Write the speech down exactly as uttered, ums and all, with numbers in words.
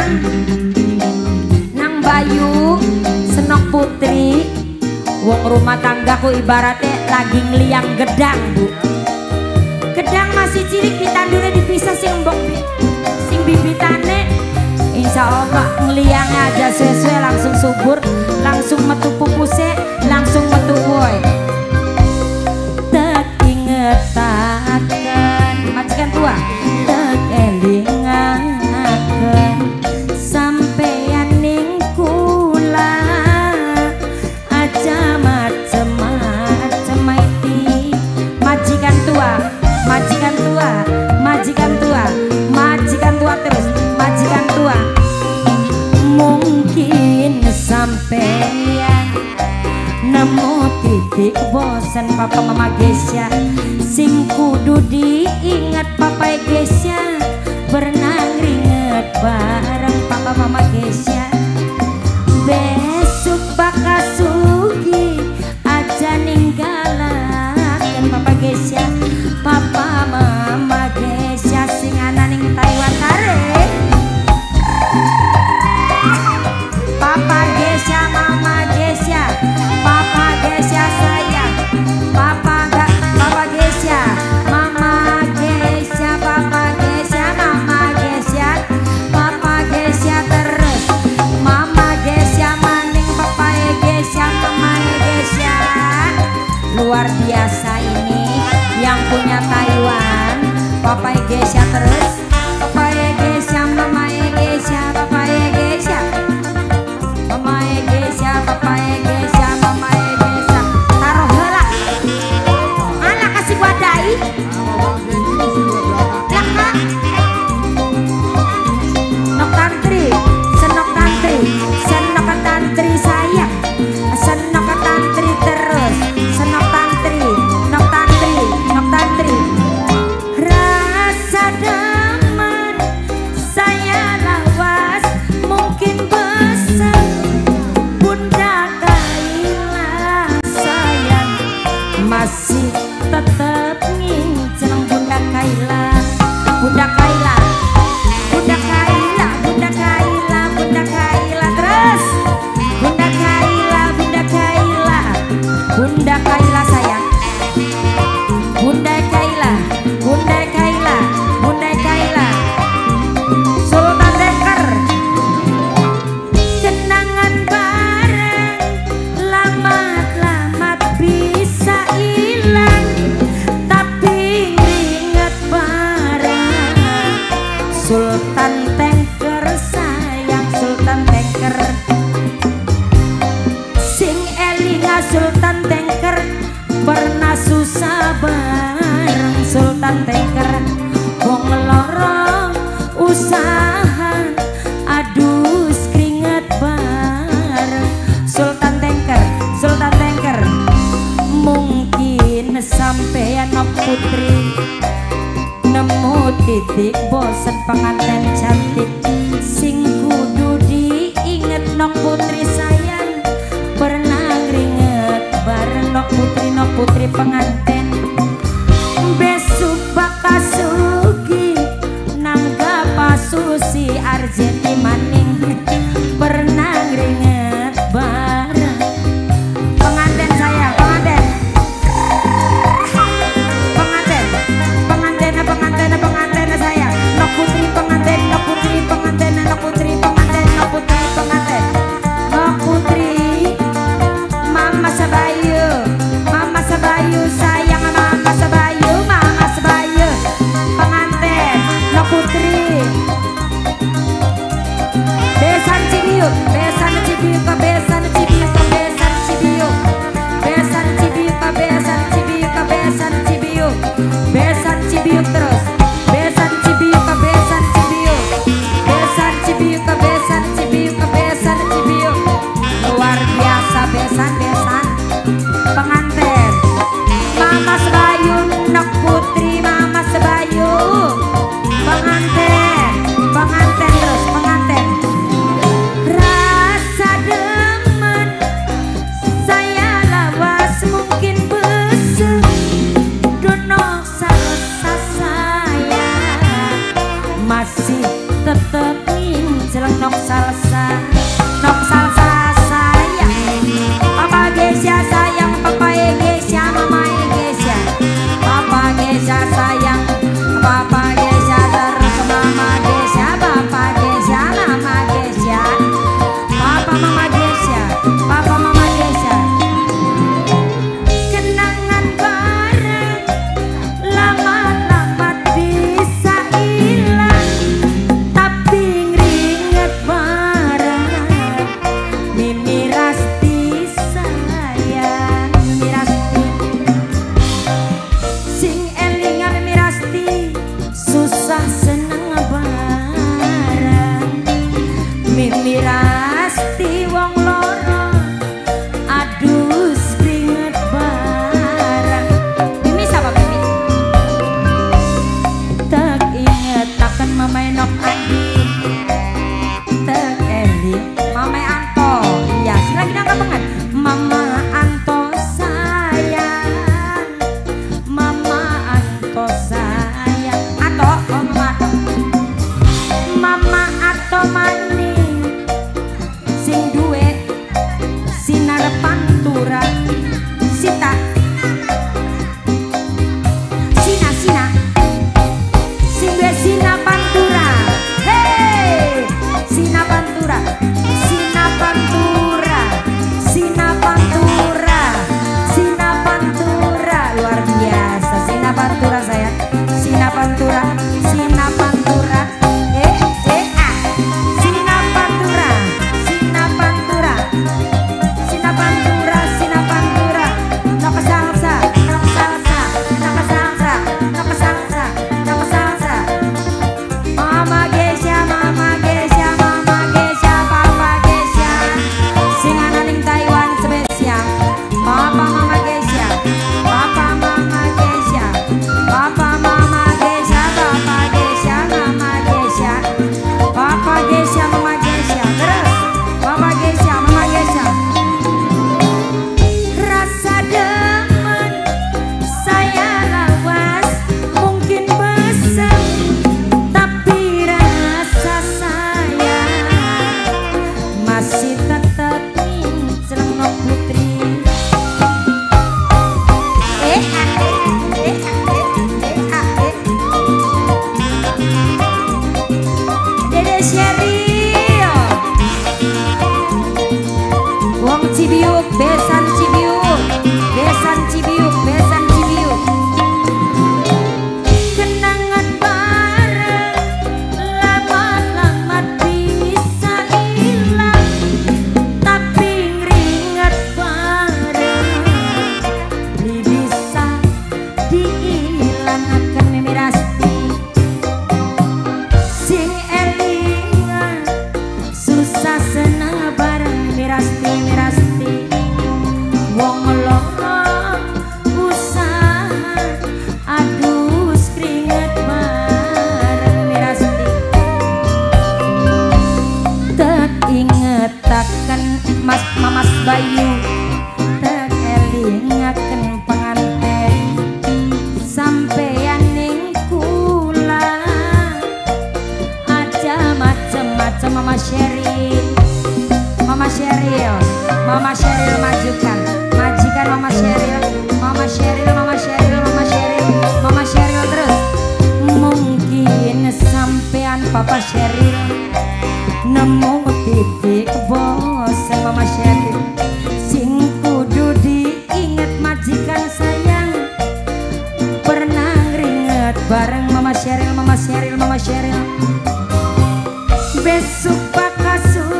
Nang Nang Bayu Senok Putri wong rumah tanggaku ibaratnya lagi ngeliang gedang bu. Gedang masih cilik ditandurnya dipisah sing embong sing bibitane insya Allah ngeliangnya aja sesuai langsung subur langsung metu pupusnya langsung metu boy. Tak ingetaken majikan tua tak elingaken sampeyan ning kula aja macem-macem maiti majikan tua majikan tua majikan tua majikan tua terus majikan tua mungkin sampeyan nemu titik bosan papa mama Gesya sing kudu diingat papa Gesya pernah ringet bareng papa mama Gesya besok bakal sugi aja ninggalakan papa Gesya papa mama Gesya sing ana ning Taiwan tarik papa Gesya mama Gesya papa Gesya sayang papa gak papa Gesya mama Gesya papa Gesya mama Gesya papa Gesya terus mama Gesya maning papa Gesya mama Gesya luar biasa ini yang punya Taiwan papa Gesya terus papa Gesya mama Gesya papa Gesya mama Gesya papa Gesya mama Gesya taruh heula anak kasih wadai laka nok tantri senok tantri senok tantri sayang senok tantri terus senok tantri nok tantri nok tantri rasa daman saya lawas mungkin besar bunda Kaila sayang masih tetap nginceneng bunda Kaila bunda Kaila bunda Kaila bunda Kaila bunda Kaila terus bunda Kaila bunda Kaila bunda Kaila sayang bunda Kaila bunda Kaila bunda Kaila Sultan Deker kenangan bareng lamat-lamat bisa hilang tapi inget bareng Sultan Tengker sayang Sultan Tengker sing elinga Sultan Tengker pernah susah bareng Sultan Tengker wong lorong usaha adus keringet bareng Sultan Tengker Sultan Tengker mungkin sampeyan nok putri nemu titik bosen pengantin cantik sing kudu diinget nok putri sayang pernah ngeringet bareng nok putri nok putri pengantin besok bakal sugi nangga pasusi Arjeti maning pernah ngeringet bareng pengantin saya pengantin pengantin pengantin pengantin pengantin saya nok putri pengantin nok putri pengantin nok putri pengantin nok putri pengantin nok putri mama Sabayu mama Sabayu sayang mama Sabayu mama Sabayu pengantin nok putri nok salsa, nok salsa sayang. Papa Gesya sayang, Papa Gesya, Mama Gesya. Papa Gesya sayang, Papa Gesya terus Mama Gesya, Papa Gesya, Mama Gesya. Papa Mama Gesya, Papa Mama Gesya. Kenangan bareng lama-lama bisa hilang, tapi ngeringet bareng Mimi Rasti sayang, Mimi Rasti. Sing elingan Mimi Rasti susah seneng bareng Mimi Rasti wong loro adus keringet bareng. Mimi siapa Mimi? Tak inget akan Mama Enok Andi, tak Eli Mama Anto. Iya lagi nangkap banget Mama Anto sayang, Mama Anto sayang. Ato, oh Mama Ato, Mama Ato maning sing duwe sinar pantura. Sita Sina Sina sing duwe Sina pantura. Hey Sina pantura, Sina pantura, Sina pantura, Sina pantura. Luar biasa Sina pantura sayang, Sina pantura, Sina pantura. Eh eh ah Sina pantura, Sina pantura, Sina pantura, Sina pantura. Nok salsa, nok salsa, nok salsa, nok salsa, nok salsa. Mama Gesya, Mama Gesya, Mama Gesya, Papa Gesya. Sing ana ning Taiwan spesial. Papa Mama Gesya, Papa Mama Gesya, Papa Mama Gesya, Papa Gesya, Mama Gesya. Papa Gesya, Mama Gesya. Terus Mama Gesya, Mama Gesya. Rasa demen saya lawas mungkin besar, tapi rasa sayang masih tetap nginceleng Nok Putri. Eh ah eh eh ah eh eh ah eh. Dede Sheryl wong Cibiuk, besan Cibiuk, besan Cibiuk, besan Cibiuk. Kenangan bareng lama-lama bisa hilang, tapi ngeringet bareng li bisa diilangkan Mimi Rasti. Sing elingan susah seneng bareng Mimi Rasti, Mimi Rasti. Wong loro usaha adus keringet bareng Mimi Rasti. Tak inget akan Mas Mamas Bayu, tak elingaken penganten sampeyan ning kula. Aja macem-macem Mama Sheryl, Mama Sheryl, Mama Sheryl majukan, majikan Mama Sheryl, Mama Sheryl, Mama Sheryl, Mama Sheryl, Mama Sheryl terus. Mungkin sampean Papa Sheryl nemu titik bosan Mama Sheryl. Sing kudu diinget majikan sayang, pernah ngeringet bareng Mama Sheryl, Mama Sheryl, Mama Sheryl. Besok pak kasur